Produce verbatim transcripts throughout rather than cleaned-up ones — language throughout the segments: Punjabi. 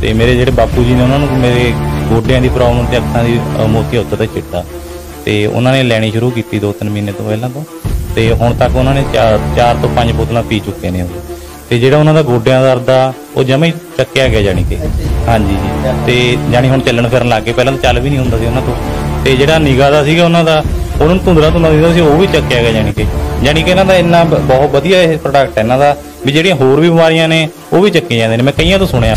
ਤੇ ਮੇਰੇ ਜਿਹੜੇ ਬਾਪੂ ਜੀ ਨੇ ਉਹਨਾਂ ਨੂੰ ਮੇਰੇ ਗੋਡਿਆਂ ਦੀ ਪ੍ਰੋਬਲਮ ਤੇ ਅੱਖਾਂ ਦੀ ਮੋਤੀ ਉੱਤੇ ਦਾ ਚਿੱਟਾ, ਤੇ ਉਹਨਾਂ ਨੇ ਲੈਣੀ ਸ਼ੁਰੂ ਕੀਤੀ ਦੋ ਤਿੰਨ ਮਹੀਨੇ ਤੋਂ ਪਹਿਲਾਂ ਤੋਂ, ਤੇ ਹੁਣ ਤੱਕ ਉਹਨਾਂ ਨੇ ਚਾਰ ਚਾਰ ਤੋਂ ਪੰਜ ਬੋਤਲਾਂ ਪੀ ਚੁੱਕੇ ਨੇ ਉਹ। ਤੇ ਜਿਹੜਾ ਉਹਨਾਂ ਦਾ ਗੋਡਿਆਂ ਦਾ ਦਰਦ ਆ ਉਹ ਜਮਾਂ ਹੀ ਚੱਕਿਆ ਗਿਆ ਜਾਣੀ ਕਿ, ਹਾਂਜੀ ਜੀ। ਤੇ ਜਾਣੀ ਹੁਣ ਚੱਲਣ ਫਿਰਨ ਲੱਗ ਗਏ, ਪਹਿਲਾਂ ਤਾਂ ਚੱਲ ਵੀ ਨਹੀਂ ਹੁੰਦਾ ਸੀ ਉਹਨਾਂ ਤੋਂ। ਤੇ ਜਿਹੜਾ ਨਿਗਾਹ ਦਾ ਸੀਗਾ ਉਹਨਾਂ ਦਾ, ਉਹਨਾਂ ਨੂੰ ਧੁੰਦਲਾ ਧੁੰਦਲਾ ਦਿੰਦਾ ਸੀ, ਉਹ ਵੀ ਚੱਕਿਆ ਗਿਆ ਜਾਣੀ ਕਿ। ਜਾਣੀ ਕਿ ਇਹਨਾਂ ਦਾ ਇੰਨਾ ਬਹੁਤ ਵਧੀਆ ਇਹ ਪ੍ਰੋਡਕਟ ਹੈ ਇਹਨਾਂ ਦਾ ਵੀ ਜਿਹੜੀਆਂ ਹੋਰ ਵੀ ਬਿਮਾਰੀਆਂ ਨੇ ਉਹ ਵੀ ਚੱਕੀ ਜਾਂਦੇ ਨੇ। ਮੈਂ ਕਈਆਂ ਤੋਂ ਸੁਣਿਆ।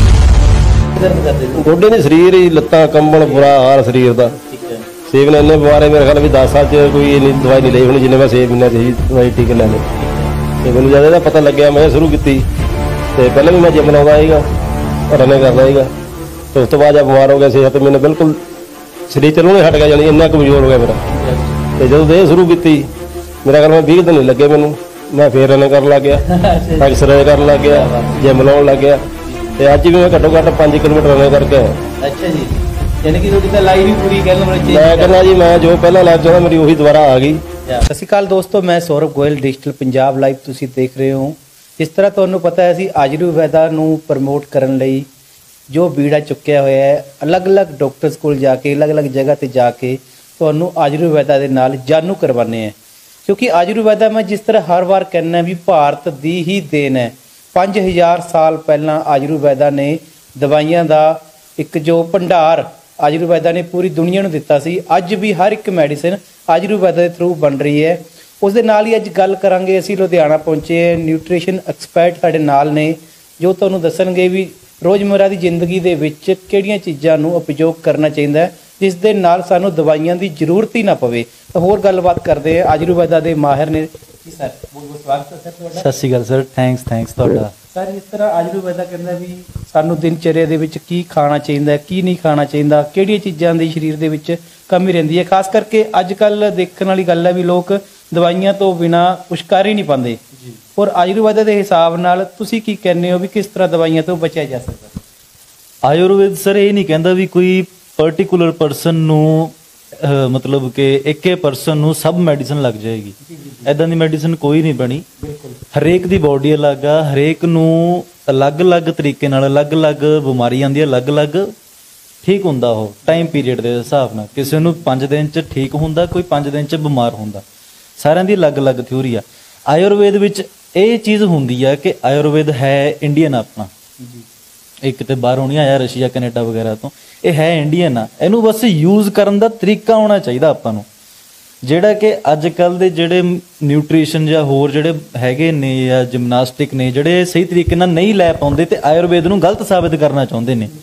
ਗੋਡੇ ਦੇ ਸਰੀਰ ਹੀ, ਲੱਤਾਂ ਕੰਬਣ, ਬੁਰਾ ਹਾਲ ਸਰੀਰ ਦਾ। ਸੇਬ ਨੇ ਇੰਨੇ ਬਿਮਾਰੇ ਮੇਰੇ ਖਿਆਲ ਵੀ ਦਸ ਸਾਲ ਚ ਕੋਈ ਇੰਨੀ ਦਵਾਈ ਨਹੀਂ ਲਈ ਹੋਣੀ ਜਿੰਨੇ ਮੈਂ ਛੇ ਮਹੀਨੇ ਦੀ ਦਵਾਈ ਟੀਕੇ ਲੈ ਲਏ। ਤੇ ਮੈਨੂੰ ਜਦ ਇਹਦਾ ਪਤਾ ਲੱਗਿਆ ਮੈਂ ਸ਼ੁਰੂ ਕੀਤੀ, ਤੇ ਪਹਿਲਾਂ ਵੀ ਮੈਂ ਜਿਮ ਲਾਉਂਦਾ ਸੀਗਾ, ਰਨਿੰਗ ਕਰਦਾ ਸੀਗਾ, ਤੇ ਉਸ ਤੋਂ ਬਾਅਦ ਜਦ ਬਿਮਾਰ ਹੋ ਗਿਆ ਸੀ ਤੇ ਮੈਨੂੰ ਬਿਲਕੁਲ ਸਰੀਰ ਚੱਲਣੋਂ ਹੀ ਹਟ ਗਿਆ, ਜਾਣੀ ਇੰਨਾ ਕਮਜ਼ੋਰ ਹੋ ਗਿਆ ਮੇਰਾ। ਤੇ ਜਦੋਂ ਇਹ ਸ਼ੁਰੂ ਕੀਤੀ ਮੇਰਾ ਖਿਆਲ ਮੈਂ ਵੀਹ ਦਿਨ ਨਹੀਂ ਲੱਗੇ ਮੈਨੂੰ, ਮੈਂ ਫੇਰ ਰਨਿੰਗ ਕਰਨ ਲੱਗ ਗਿਆ, ਐਕਸਰਸਾਈਜ਼ ਕਰਨ ਲੱਗ ਗਿਆ, ਜਿਮ ਲਾਉਣ ਲੱਗ ਗਿਆ। ਤੇ ਅੱਜ ਵੀ ਮੈਂ ਘੱਟੋ ਘੱਟ ਪੰਜ ਕਿਲੋਮੀਟਰ ਰਨਿੰਗ ਕਰਕੇ ਆਇਆ। ਅੱਛਾ ਜੀ, ਯਾਨੀ ਕਿ ਤੁਹਾਡੀ ਤਾਂ ਲਾਈਫ ਹੀ ਪੂਰੀ ਕਹਿ ਲਓ। ਮੈਂ ਕਹਿੰਦਾ ਜੀ ਮੈਂ ਜੋ ਪਹਿਲਾਂ ਲਾਈਫ ਚਾਹੁੰਦਾ ਮੇਰੀ ਉਹੀ ਦੁਬਾਰਾ ਆ ਗਈ। ਸਤਿ ਸ਼੍ਰੀ ਅਕਾਲ ਦੋਸਤੋ, ਮੈਂ ਸੌਰਵ ਗੋਇਲ, ਡਿਜੀਟਲ ਪੰਜਾਬ ਲਾਈਵ ਤੁਸੀਂ ਦੇਖ ਰਹੇ ਹੋ। ਜਿਸ ਤਰ੍ਹਾਂ ਤੁਹਾਨੂੰ ਪਤਾ ਹੈ ਅਸੀਂ ਆਯੁਰਵੈਦਾ ਨੂੰ ਪ੍ਰਮੋਟ ਕਰਨ ਲਈ ਜੋ ਬੀੜਾ ਚੁੱਕਿਆ ਹੋਇਆ ਹੈ, ਅਲੱਗ-ਅਲੱਗ ਡਾਕਟਰਸ ਕੋਲ ਜਾ ਕੇ, ਅਲੱਗ-ਅਲੱਗ ਜਗ੍ਹਾ ਤੇ ਜਾ ਕੇ ਤੁਹਾਨੂੰ ਆਯੁਰਵੈਦਾ ਦੇ ਨਾਲ ਜਾਣੂ ਕਰਵਾਉਂਦੇ ਹਾਂ। ਕਿਉਂਕਿ ਆਯੁਰਵੈਦਾ ਮੈਂ ਜਿਸ ਤਰ੍ਹਾਂ ਹਰ ਵਾਰ ਕਹਿੰਦਾ ਵੀ ਭਾਰਤ ਦੀ ਹੀ ਦੇਣ ਹੈ। ਪੰਜ ਹਜ਼ਾਰ ਸਾਲ ਪਹਿਲਾਂ ਆਯੁਰਵੈਦਾ ਨੇ ਦਵਾਈਆਂ ਦਾ ਇੱਕ ਜੋ ਭੰਡਾਰ ਆਯੁਰਵੈਦਾ ਨੇ ਪੂਰੀ ਦੁਨੀਆ ਨੂੰ ਦਿੱਤਾ ਸੀ। ਅੱਜ ਵੀ ਹਰ ਇੱਕ ਮੈਡੀਸਿਨ ਆਯੁਰਵੈਦਾ ਦੇ ਥਰੂ ਬਣ ਰਹੀ ਹੈ। ਉਸ ਦੇ ਨਾਲ ਹੀ ਅੱਜ ਗੱਲ ਕਰਾਂਗੇ, ਅਸੀਂ ਲੁਧਿਆਣਾ ਪਹੁੰਚੇ ਹਾਂ। ਨਿਊਟ੍ਰੀਸ਼ਨ ਐਕਸਪਰਟ ਸਾਡੇ ਨਾਲ ਨੇ ਜੋ ਤੁਹਾਨੂੰ ਦੱਸਣਗੇ ਵੀ ਰੋਜ਼ਮर्रा ਦੀ ਜ਼ਿੰਦਗੀ ਦੇ ਵਿੱਚ ਕਿਹੜੀਆਂ ਚੀਜ਼ਾਂ ਨੂੰ ਉਪਯੋਗ ਕਰਨਾ ਚਾਹੀਦਾ ਹੈ ਜਿਸ ਦੇ ਨਾਲ ਸਾਨੂੰ ਦਵਾਈਆਂ ਦੀ ਜ਼ਰੂਰਤ ਹੀ ਨਾ ਪਵੇ। ਤਾਂ ਹੋਰ ਗੱਲਬਾਤ ਕਰਦੇ ਆ ਆਯੁਰਵੈਦਾ ਦੇ ਮਾਹਿਰ ਨੇ ਜੀ। ਸਰ ਬਹੁਤ ਬਹੁਤ ਸਵਾਗਤ ਹੈ ਸਰ ਤੁਹਾਡਾ। ਸਤਿ ਸ਼੍ਰੀ ਅਕਾਲ ਸਰ, ਥੈਂਕਸ ਥੈਂਕਸ ਤੁਹਾਡਾ। ਸਰ ਇਸ ਤਰ੍ਹਾਂ ਆਯੁਰਵੈਦਾ ਕਹਿੰਦਾ ਵੀ ਸਾਨੂੰ ਦਿਨਚਰਿਆ ਦੇ ਵਿੱਚ ਕੀ ਖਾਣਾ ਚਾਹੀਦਾ, ਕੀ ਨਹੀਂ ਖਾਣਾ ਚਾਹੀਦਾ, ਕਿਹੜੀਆਂ ਚੀਜ਼ਾਂ ਦੀ ਸਰੀਰ ਦੇ ਵਿੱਚ ਕਮੀ ਰਹਿੰਦੀ ਹੈ। ਖਾਸ ਕਰਕੇ ਅੱਜ ਕੱਲ੍ਹ ਦੇਖਣ ਵਾਲੀ ਗੱਲ ਹੈ ਵੀ ਲੋਕ ਦਵਾਈਆਂ ਤੋਂ ਬਿਨਾਂ ਕੁਛ ਕਰ ਹੀ ਨਹੀਂ ਪਾਉਂਦੇ। ਔਰ ਆਯੁਰਵੈਦਾ ਦੇ ਹਿਸਾਬ ਨਾਲ ਤੁਸੀਂ ਕੀ ਕਹਿੰਦੇ ਹੋ ਵੀ ਕਿਸ ਤਰ੍ਹਾਂ ਦਵਾਈਆਂ ਤੋਂ ਬਚਿਆ ਜਾ ਸਕਦਾ? ਆਯੁਰਵੇਦ ਸਰ ਇਹ ਨਹੀਂ ਕਹਿੰਦਾ ਵੀ ਕੋਈ ਪਰਟੀਕੂਲਰ ਪਰਸਨ ਨੂੰ ਮਤਲਬ ਕਿ ਇੱਕੇ ਪਰਸਨ ਨੂੰ ਸਭ ਮੈਡੀਸਨ ਲੱਗ ਜਾਏਗੀ, ਐਦਾਂ ਦੀ ਮੈਡੀਸਨ ਕੋਈ ਨਹੀਂ ਬਣੀ। ਹਰੇਕ ਦੀ ਬੋਡੀ ਅਲੱਗ ਆ, ਹਰੇਕ ਨੂੰ ਅਲੱਗ-ਅਲੱਗ ਤਰੀਕੇ ਨਾਲ ਅਲੱਗ-ਅਲੱਗ ਬਿਮਾਰੀ ਆਉਂਦੀ ਹੈ, ਅਲੱਗ-ਅਲੱਗ ਠੀਕ ਹੁੰਦਾ ਉਹ ਟਾਈਮ ਪੀਰੀਅਡ ਦੇ ਹਿਸਾਬ ਨਾਲ। ਕਿਸੇ ਨੂੰ ਪੰਜ ਦਿਨ 'ਚ ਠੀਕ ਹੁੰਦਾ, ਕੋਈ ਪੰਜ ਦਿਨ 'ਚ ਬਿਮਾਰ ਹੁੰਦਾ, ਸਾਰਿਆਂ ਦੀ ਅਲੱਗ-ਅਲੱਗ ਥਿਊਰੀ ਆ। ਆਯੁਰਵੇਦ ਵਿੱਚ ਇਹ ਚੀਜ਼ ਹੁੰਦੀ ਆ ਕਿ ਆਯੁਰਵੇਦ ਹੈ ਇੰਡੀਅਨ ਆਪਣਾ, ਇੱਕ ਤੇ ਬਾਹਰੋਂ ਨਹੀਂ ਆਇਆ ਰਸ਼ੀਆ ਕੈਨੇਡਾ ਵਗੈਰਾ ਤੋਂ, ਇਹ ਹੈ ਇੰਡੀਅਨ ਆ। ਇਹਨੂੰ ਬਸ ਯੂਜ਼ ਕਰਨ ਦਾ ਤਰੀਕਾ ਆਉਣਾ ਚਾਹੀਦਾ ਆਪਾਂ ਨੂੰ, ਜਿਹੜਾ ਕਿ ਅੱਜ ਕੱਲ੍ਹ ਦੇ ਜਿਹੜੇ ਨਿਊਟ੍ਰੀਸ਼ਨ ਜਾਂ ਹੋਰ ਜਿਹੜੇ ਹੈਗੇ ਨੇ ਜਾਂ ਜਿਮਨਾਸਟਿਕ ਨੇ ਜਿਹੜੇ ਸਹੀ ਤਰੀਕੇ ਨਾਲ ਨਹੀਂ ਲੈ ਪਾਉਂਦੇ ਤੇ ਆਯੁਰਵੇਦ ਨੂੰ ਗਲਤ ਸਾਬਿਤ ਕਰਨਾ ਚਾਹੁੰਦੇ ਨੇ।